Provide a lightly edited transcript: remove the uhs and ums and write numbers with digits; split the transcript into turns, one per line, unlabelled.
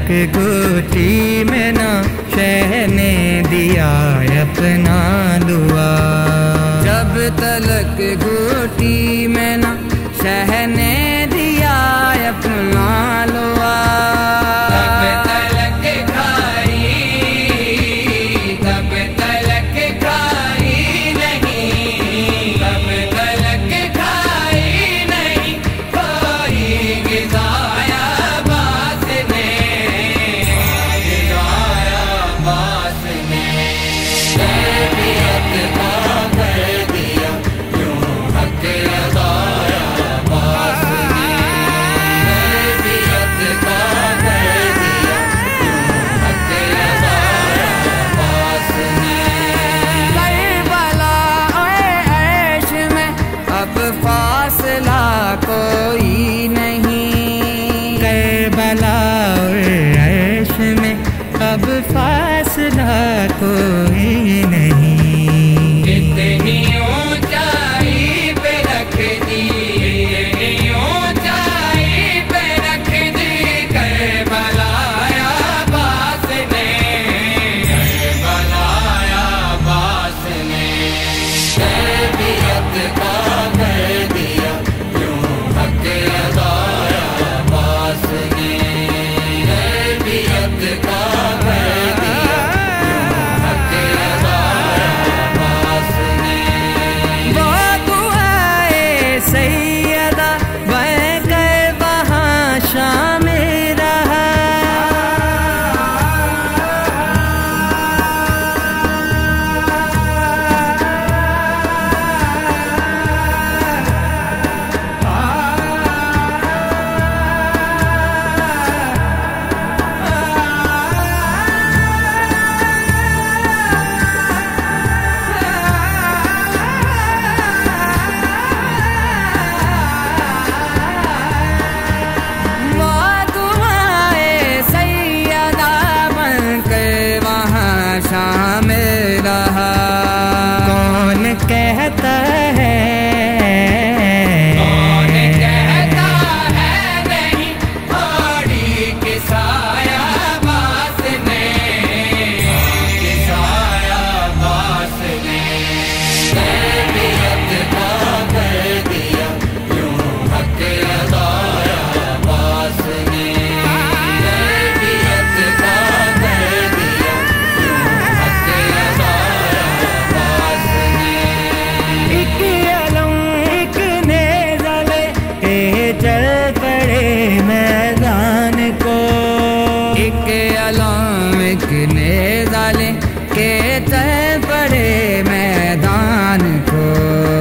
गोटी में ना शह ने दिया अपना दुआ। जब तलक गोटी में ना शह ने दिया अपना दुआ। तब तलक खाई, तब तलक खाई नहीं, तब तलक खाई नहीं कोई गिज़ाया बास ने, गिज़ाया बास ने। तरबियत का कर दिया यूं हक अदाया बास ने, तरबियत का कर दिया यूं हक अदाया बास ने। करबला ऐश में अब फासला कोई नहीं, करबला ऐश में अब फासला कोई नहीं। कितनी ऊंचाई पे रख दी, कितनी ऊंचाई पे रख दी करबलाया बास ने, करबलाया बास ने। तरबियत का कर दिया यूं हक अदाया बास ने, तरबियत का कर दिया यूं हक अदाया बास ने। वो दुआए सैयदा बनकर वहाँ शामिल रहा। वो दुआए सैयदा बनकर वहाँ शामिल रहा। कौन कहता है, कौन कहता है नहीं थोड़ी किसाया बास ने, किसाया बास ने। तरबियत का कर दिया यूं हक अदाया बास ने, तरबियत का कर दिया यूं हक अदाया बास ने। एक अलम एक नेज़ले के चल पड़े मैदान को, एक अलम एक नेज़ले के चल पड़े मैदान को।